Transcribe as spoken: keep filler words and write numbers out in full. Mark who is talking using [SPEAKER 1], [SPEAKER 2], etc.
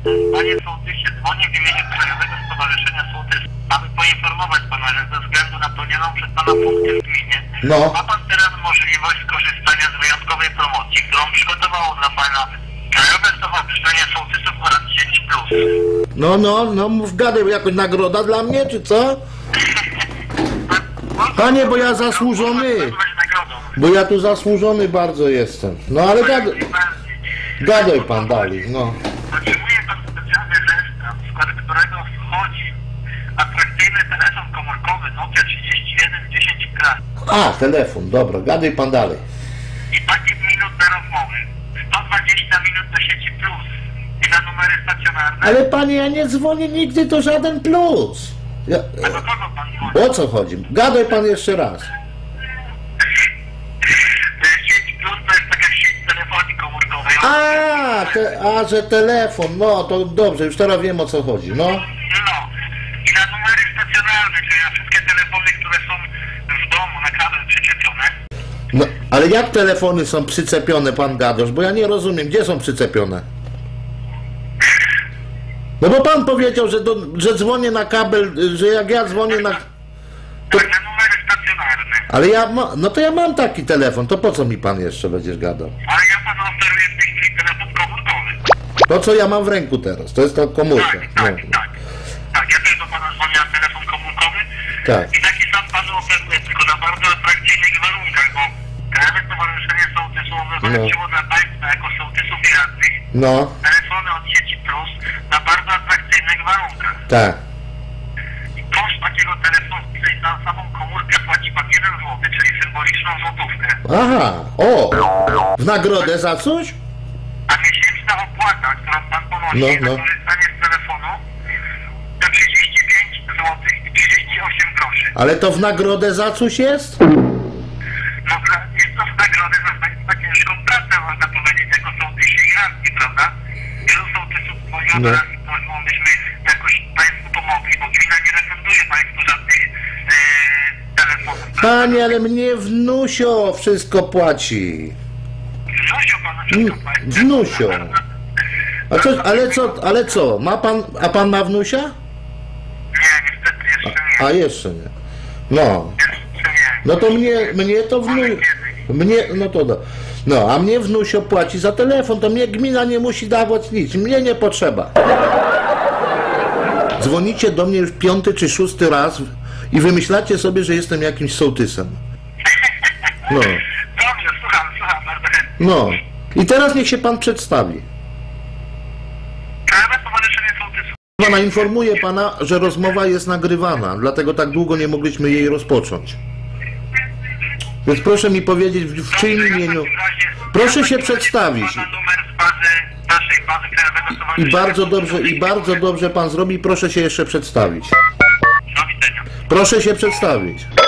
[SPEAKER 1] Panie sołtysie, dzwonię w imieniu Krajowego Stowarzyszenia Sołtysów, aby poinformować pana, że ze względu na pełnioną przez pana funkcję w gminie,
[SPEAKER 2] No.
[SPEAKER 1] ma pan teraz możliwość skorzystania z wyjątkowej promocji, którą przygotowało dla pana Krajowe Stowarzyszenie Sołtysów oraz Sieć Plus.
[SPEAKER 2] No, no, no, mów gadaj, jakaś nagroda dla mnie, czy co? Panie, bo ja zasłużony, bo ja tu zasłużony bardzo jestem. No ale gadaj, gadaj pan dalej, no.
[SPEAKER 1] Otrzymuje pan specjalny zestaw, w skład którego wchodzi atrakcyjny telefon komórkowy Nokia trzydzieści jeden dziesięć K.
[SPEAKER 2] A, telefon, dobra, gadaj pan dalej.
[SPEAKER 1] I pakiet minut na rozmowy. sto dwadzieścia minut do sieci Plus i na numery stacjonarne.
[SPEAKER 2] Ale panie, ja nie dzwonię nigdy do żaden plus. Ja,
[SPEAKER 1] A do kogo pan dzwoni?
[SPEAKER 2] o co chodzi? Gadaj pan jeszcze raz.
[SPEAKER 1] Sieć Plus to jest taka sieć telefonii komórkowej.
[SPEAKER 2] A, te, a, że telefon, no to dobrze, już teraz wiem o co chodzi, no.
[SPEAKER 1] No. I na numery stacjonarne, czyli na wszystkie telefony, które są w domu na kabel przyczepione.
[SPEAKER 2] No, ale jak telefony są przyczepione, pan gadasz, bo ja nie rozumiem, gdzie są przyczepione? No bo pan powiedział, że, do, że dzwonię na kabel, że jak ja dzwonię na... To,
[SPEAKER 1] Tak, na numery stacjonarne.
[SPEAKER 2] ale ja ma, no to ja mam taki telefon, to po co mi pan jeszcze będziesz gadał?
[SPEAKER 1] Ale ja panu oferuję w tej chwili telefon komórkowy.
[SPEAKER 2] To co ja mam w ręku teraz, to jest ta komórka.
[SPEAKER 1] Tak, tak,
[SPEAKER 2] No.
[SPEAKER 1] tak. Tak, ja też do pana dzwonię na telefon komórkowy.
[SPEAKER 2] Tak.
[SPEAKER 1] I taki sam panu oferuję, tylko na bardzo atrakcyjnych warunkach, bo Krajowe Stowarzyszenie Sołtysów wywalczyło dla państwa jako sołtysów i radnych
[SPEAKER 2] No,
[SPEAKER 1] telefony od sieci Plus na bardzo atrakcyjnych warunkach.
[SPEAKER 2] tak.
[SPEAKER 1] I koszt takiego telefonu, czyli za samą komórkę płaci pan jeden złoty, czyli symboliczną złotówkę.
[SPEAKER 2] Aha, o, w nagrodę za coś?
[SPEAKER 1] A miesięczna opłata, którą pan ponosi
[SPEAKER 2] No,
[SPEAKER 1] za
[SPEAKER 2] no.
[SPEAKER 1] korzystanie z telefonu, to trzydzieści pięć złotych i trzydzieści osiem groszy.
[SPEAKER 2] Ale to w nagrodę za coś jest?
[SPEAKER 1] No, dla- jest to w nagrodę za państwa ciężką pracę, można powiedzieć, jako sołtysi i radni, prawda? Wielu sołtysów dzwoniło
[SPEAKER 2] No.
[SPEAKER 1] do nas i prosiło, byśmy jakoś państwu pomogli, bo gmina nie refunduje państwu żadnych e, telefonów.
[SPEAKER 2] Panie, ale mnie wnusio wszystko płaci.
[SPEAKER 1] Wnosio panu wszystko
[SPEAKER 2] Mm,
[SPEAKER 1] państwo.
[SPEAKER 2] Wnusio. A co, ale co, ale co, ma pan, a pan ma wnusia?
[SPEAKER 1] Nie, niestety jeszcze nie.
[SPEAKER 2] A jeszcze nie. No,
[SPEAKER 1] Jeszcze nie.
[SPEAKER 2] no to mnie, mnie to wnu... Mnie, no to do... No, a mnie wnusio płaci za telefon, to mnie gmina nie musi dawać nic, mnie nie potrzeba. Dzwonicie do mnie już piąty czy szósty raz i wymyślacie sobie, że jestem jakimś sołtysem. No,
[SPEAKER 1] Dobrze, słucham, słucham bardzo chętnie.
[SPEAKER 2] no. I teraz niech się pan przedstawi.
[SPEAKER 1] Krajowe Stowarzyszenie Sołtysów.
[SPEAKER 2] Pana informuję pana, że rozmowa jest nagrywana, dlatego tak długo nie mogliśmy jej rozpocząć. Więc proszę mi powiedzieć, w czyim imieniu... Proszę się przedstawić.
[SPEAKER 1] Pana numer z bazy, naszej bazy Krajowego
[SPEAKER 2] I
[SPEAKER 1] Stowarzyszenia
[SPEAKER 2] bardzo dobrze,
[SPEAKER 1] Sołtysów.
[SPEAKER 2] i bardzo dobrze pan zrobi, proszę się jeszcze przedstawić.
[SPEAKER 1] Do widzenia.
[SPEAKER 2] Proszę się przedstawić.